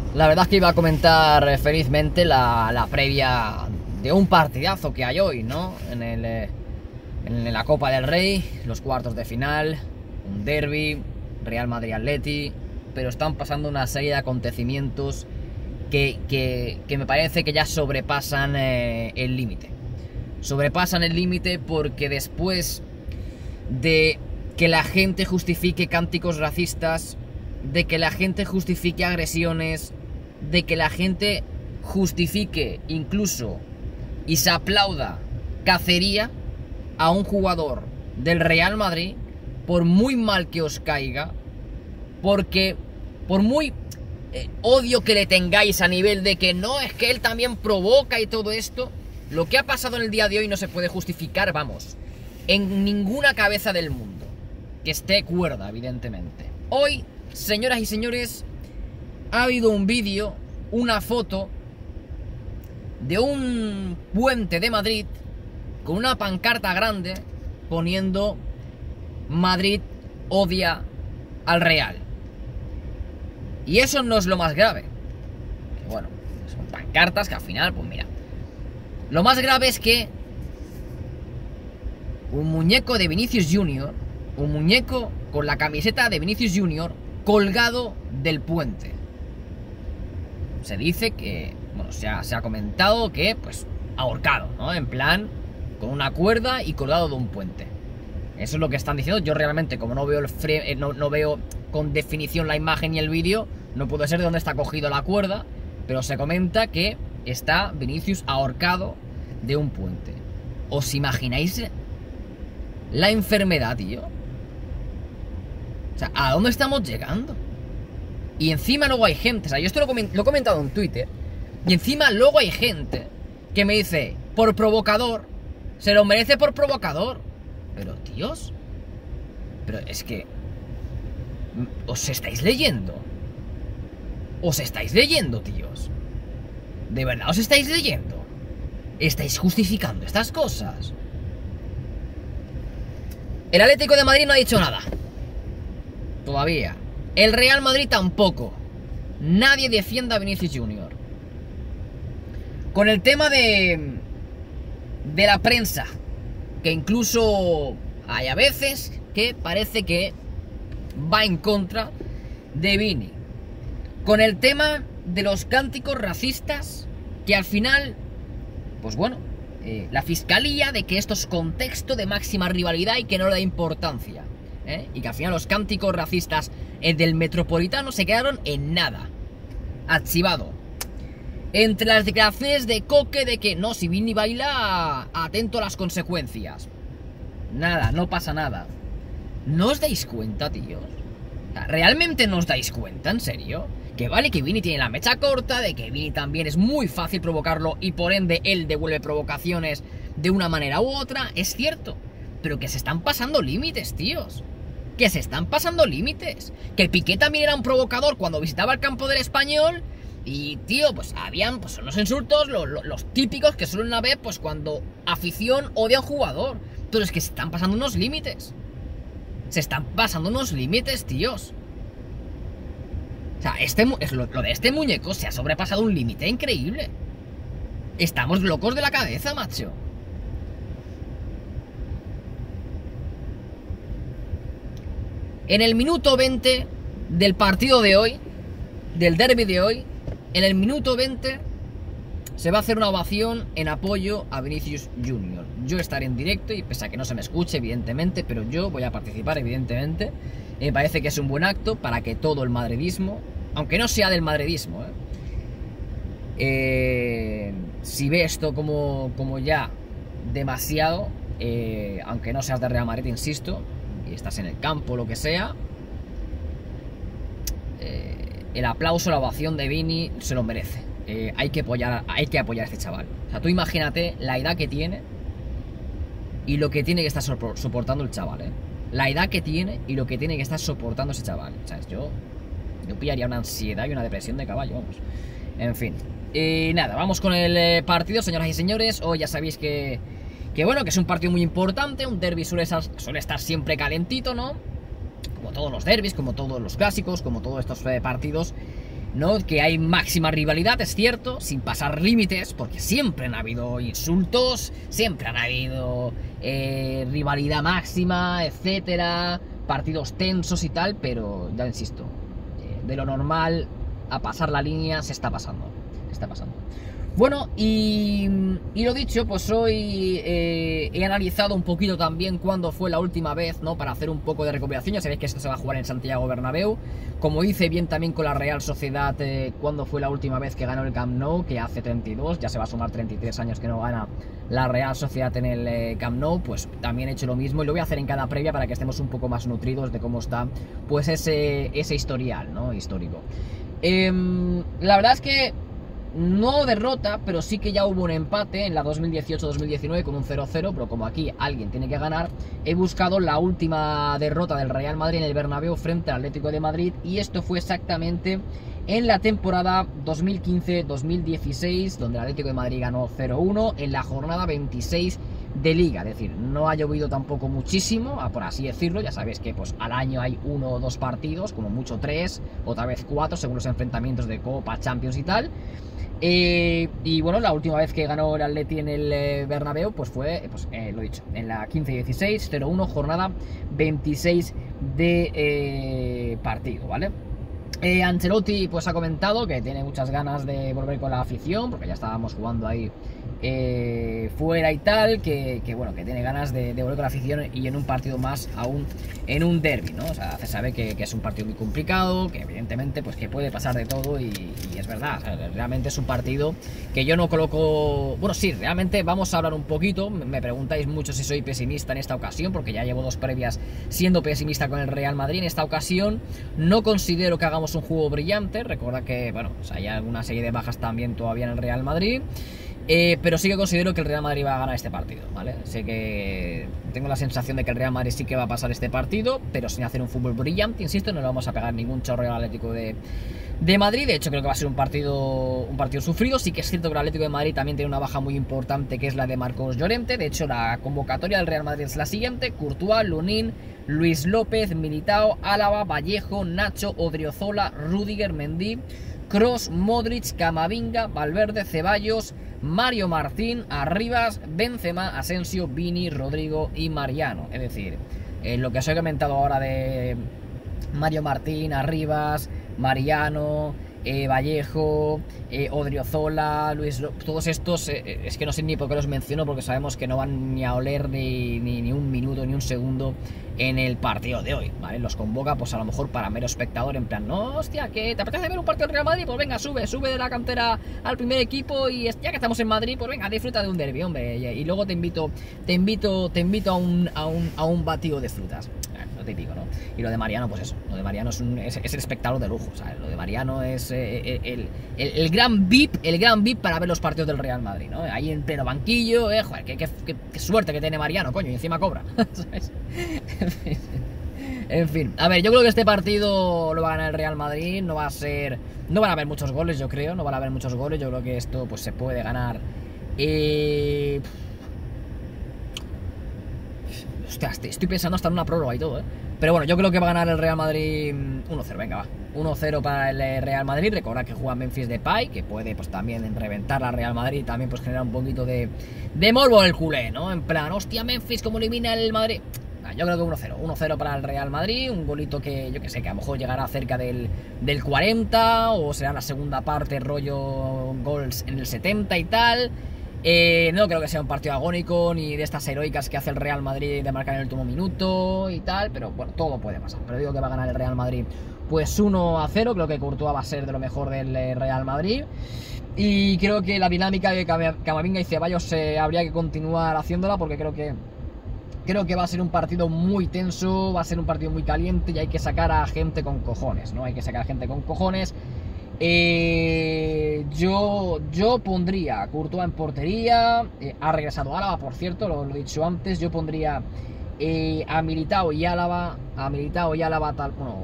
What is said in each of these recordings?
La verdad es que iba a comentar felizmente la previa de un partidazo que hay hoy, ¿no? En la Copa del Rey, los cuartos de final, un derbi, Real Madrid-Atleti, pero están pasando una serie de acontecimientos que me parece que ya sobrepasan el límite. Sobrepasan el límite porque después de que la gente justifique cánticos racistas, de que la gente justifique agresiones, de que la gente justifique incluso y se aplauda cacería a un jugador del Real Madrid, por muy mal que os caiga, porque por muy odio que le tengáis a nivel de que no, es que él también provoca y todo esto, lo que ha pasado en el día de hoy no se puede justificar, vamos, en ninguna cabeza del mundo que esté cuerda, evidentemente. Hoy, señoras y señores, ha habido un vídeo, una foto de un puente de Madrid con una pancarta grande poniendo Madrid odia al Real. Y eso no es lo más grave. Bueno, son pancartas que al final, pues mira. Lo más grave es que un muñeco de Vinicius Junior, un muñeco con la camiseta de Vinicius Junior colgado del puente. Se dice que, bueno, se ha comentado que, pues, ahorcado, ¿no? En plan, con una cuerda y colgado de un puente. Eso es lo que están diciendo. Yo realmente, como no veo no veo con definición la imagen y el vídeo, no puedo ser de dónde está cogido la cuerda, pero se comenta que está Vinicius ahorcado de un puente. ¿Os imagináis la enfermedad, tío? O sea, ¿a dónde estamos llegando? Y encima luego hay gente, o sea, yo esto lo he comentado en Twitter, y encima luego hay gente que me dice, por provocador, se lo merece por provocador. Pero, tíos, pero es que ¿os estáis leyendo? ¿Os estáis leyendo, tíos? ¿De verdad os estáis leyendo? ¿Estáis justificando estas cosas? El Atlético de Madrid no ha dicho nada todavía. El Real Madrid tampoco. Nadie defiende a Vinicius Junior. Con el tema de la prensa, que incluso hay a veces que parece que va en contra de Vini. Con el tema de los cánticos racistas, que al final, pues bueno, la fiscalía de que esto es contexto de máxima rivalidad y que no le da importancia, y que al final los cánticos racistas del Metropolitano se quedaron en nada, archivado. Entre las declaraciones de Coque de que no, si Vini baila, atento a las consecuencias. Nada, no pasa nada. ¿No os dais cuenta, tíos? O sea, ¿realmente no os dais cuenta, en serio? Que vale que Vini tiene la mecha corta, de que Vini también es muy fácil provocarlo y por ende él devuelve provocaciones de una manera u otra, es cierto. Pero que se están pasando límites, tíos. Que se están pasando límites. Que Piqué también era un provocador cuando visitaba el campo del Español. Y, tío, pues habían pues unos insultos, los típicos que suelen haber pues cuando afición odia a un jugador. Pero es que se están pasando unos límites. Se están pasando unos límites, tíos. O sea, lo de este muñeco se ha sobrepasado un límite increíble. Estamos locos de la cabeza, macho. En el minuto 20 del partido de hoy, del derbi de hoy, en el minuto 20 se va a hacer una ovación en apoyo a Vinicius Junior. Yo estaré en directo y pese a que no se me escuche, evidentemente, pero yo voy a participar, evidentemente. Me parece que es un buen acto para que todo el madridismo, aunque no sea del madridismo, si ve esto como ya demasiado, aunque no seas de Real Madrid, insisto, y estás en el campo, lo que sea, el aplauso, la ovación de Vini se lo merece. Hay que apoyar a este chaval. O sea, tú imagínate la edad que tiene y lo que tiene que estar soportando el chaval, la edad que tiene y lo que tiene que estar soportando ese chaval. ¿Sabes? Yo pillaría una ansiedad y una depresión de caballo, vamos. En fin. Y nada, vamos con el partido, señoras y señores. Hoy ya sabéis que bueno, que es un partido muy importante. Un derbi suele estar siempre calentito, ¿no? Como todos los derbis, como todos los clásicos, como todos estos partidos ¿no? Que hay máxima rivalidad, es cierto, sin pasar límites, porque siempre han habido insultos, siempre han habido rivalidad máxima, etcétera, partidos tensos y tal, pero ya insisto, de lo normal a pasar la línea se está pasando, Bueno, y lo dicho, pues hoy he analizado un poquito también cuándo fue la última vez, ¿no? Para hacer un poco de recopilación. Ya sabéis que esto se va a jugar en Santiago Bernabéu. Como hice bien también con la Real Sociedad, cuándo fue la última vez que ganó el Camp Nou, que hace 32, ya se va a sumar 33 años que no gana la Real Sociedad en el Camp Nou, pues también he hecho lo mismo y lo voy a hacer en cada previa para que estemos un poco más nutridos de cómo está, pues ese historial, ¿no? Histórico. La verdad es que no derrota, pero sí que ya hubo un empate en la 2018-2019 con un 0-0, pero como aquí alguien tiene que ganar, he buscado la última derrota del Real Madrid en el Bernabéu frente al Atlético de Madrid, y esto fue exactamente en la temporada 2015-2016, donde el Atlético de Madrid ganó 0-1 en la jornada 26 de Liga. Es decir, no ha llovido tampoco muchísimo, por así decirlo. Ya sabéis que pues al año hay 1 o 2 partidos, como mucho 3, otra vez 4, según los enfrentamientos de Copa, Champions y tal. Y bueno, la última vez que ganó el Atleti en el Bernabéu pues fue, lo dicho, en la 15-16, 0-1, jornada 26 de partido, ¿vale? Ancelotti pues ha comentado que tiene muchas ganas de volver con la afición, porque ya estábamos jugando ahí fuera y tal, que bueno, que tiene ganas de volver con la afición y en un partido más aún en un derbi, ¿no? O sea, se sabe que es un partido muy complicado, que evidentemente pues que puede pasar de todo y es verdad, o sea, realmente es un partido que yo no coloco... Bueno, sí, realmente vamos a hablar un poquito, me preguntáis mucho si soy pesimista en esta ocasión, porque ya llevo 2 previas siendo pesimista con el Real Madrid. En esta ocasión no considero que hagamos un juego brillante, recordad que, bueno, o sea, hay alguna serie de bajas también todavía en el Real Madrid. Pero sí que considero que el Real Madrid va a ganar este partido, ¿vale? Sé que tengo la sensación de que el Real Madrid sí que va a pasar este partido, pero sin hacer un fútbol brillante, insisto, no le vamos a pegar ningún chorreo al Atlético de Madrid. De hecho, creo que va a ser un partido sufrido. Sí que es cierto que el Atlético de Madrid también tiene una baja muy importante, que es la de Marcos Llorente. De hecho, la convocatoria del Real Madrid es la siguiente: Courtois, Lunin, Luis López, Militao, Álava, Vallejo, Nacho, Odriozola, Rüdiger, Mendy, Kroos, Modric, Camavinga, Valverde, Ceballos, Mario Martín, Arribas, Benzema, Asensio, Vini, Rodrigo y Mariano. Es decir, lo que os he comentado ahora de Mario Martín, Arribas, Mariano, Vallejo, Odriozola, Luis, todos estos, es que no sé ni por qué los menciono, porque sabemos que no van ni a oler ni un minuto, ni un segundo en el partido de hoy, ¿vale? Los convoca pues a lo mejor para mero espectador, en plan, no, hostia, que te apetece ver un partido del Real Madrid, pues venga, sube de la cantera al primer equipo, y ya que estamos en Madrid, pues venga, disfruta de un derbi, hombre, y luego te invito a un batido de frutas. Lo típico, ¿no? Y lo de Mariano, pues eso, lo de Mariano es el espectador de lujo, ¿sabes? Lo de Mariano es el gran VIP para ver los partidos del Real Madrid, ¿no? Ahí en pleno banquillo, joder, qué suerte que tiene Mariano, coño, y encima cobra, ¿sabes? En fin, a ver, yo creo que este partido lo va a ganar el Real Madrid. No van a haber muchos goles, yo creo, yo creo que esto pues se puede ganar. Hostia, estoy pensando hasta en una prórroga y todo, ¿eh? Pero bueno, yo creo que va a ganar el Real Madrid 1-0, venga, va. 1-0 para el Real Madrid. Recordad que juega Memphis Depay, que puede pues también reventar al Real Madrid, también pues generar un poquito de morbo en el culé, ¿no? En plan, hostia, Memphis, ¿cómo elimina el Madrid? Yo creo que 1-0 para el Real Madrid, un golito que yo que sé, que a lo mejor llegará cerca del 40, o será la segunda parte, rollo goals en el 70 y tal. No creo que sea un partido agónico, ni de estas heroicas que hace el Real Madrid de marcar en el último minuto y tal, pero bueno, todo puede pasar. Pero digo que va a ganar el Real Madrid pues 1-0, creo que Courtois va a ser de lo mejor del Real Madrid. Y creo que la dinámica de Camavinga y Ceballos habría que continuar haciéndola, porque creo que va a ser un partido muy tenso, va a ser un partido muy caliente, y hay que sacar a gente con cojones, ¿no? Hay que sacar a gente con cojones. Yo pondría a Courtois en portería. Ha regresado Álava, por cierto, lo he dicho antes. Yo pondría a Militao y Álava. Tal. Bueno,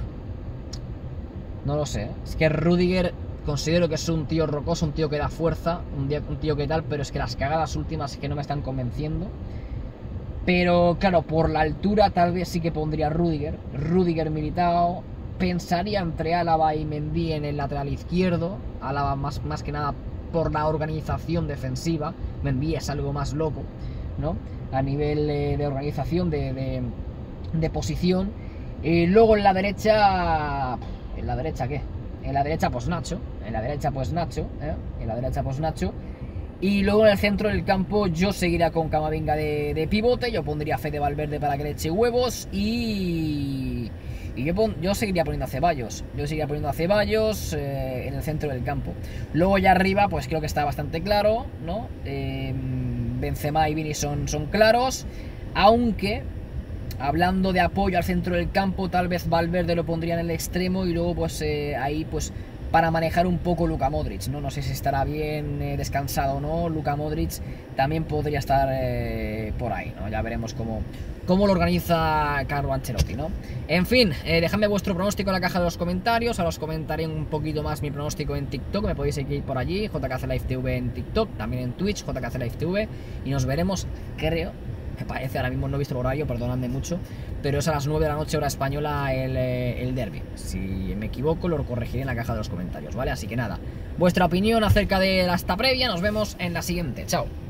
no lo sé. Es que Rüdiger considero que es un tío rocoso, un tío que da fuerza, un tío que tal, pero es que las cagadas últimas es que no me están convenciendo. Pero claro, por la altura tal vez sí que pondría Rüdiger, Militao. pensaría entre Álava y Mendy en el lateral izquierdo. Álava más que nada por la organización defensiva. Mendy es algo más loco, ¿no? A nivel de organización, de posición. Y luego en la derecha... ¿En la derecha qué? En la derecha pues Nacho. En la derecha pues Nacho, En la derecha pues Nacho. Y luego en el centro del campo yo seguiría con Camavinga de pivote. Yo pondría a Fede Valverde para que le eche huevos. Y yo seguiría poniendo a Ceballos. Yo seguiría poniendo a Ceballos en el centro del campo. Luego ya arriba pues creo que está bastante claro, ¿no? Benzema y Vini son claros. Aunque, hablando de apoyo al centro del campo, tal vez Valverde lo pondría en el extremo. Y luego pues ahí pues para manejar un poco Luka Modric, ¿no? No sé si estará bien descansado o no. Luka Modric también podría estar por ahí, ¿no? Ya veremos cómo lo organiza Carlo Ancelotti, ¿no? En fin, dejadme vuestro pronóstico en la caja de los comentarios. Ahora os comentaré un poquito más mi pronóstico en TikTok. Me podéis seguir por allí, JKC Live TV en TikTok, también en Twitch, JKC Live TV. Y nos veremos, creo, que parece, ahora mismo no he visto el horario, perdonadme mucho, pero es a las 9 de la noche hora española el derbi. Si me equivoco lo corregiré en la caja de los comentarios, ¿vale? Así que nada, vuestra opinión acerca de esta previa, nos vemos en la siguiente, chao.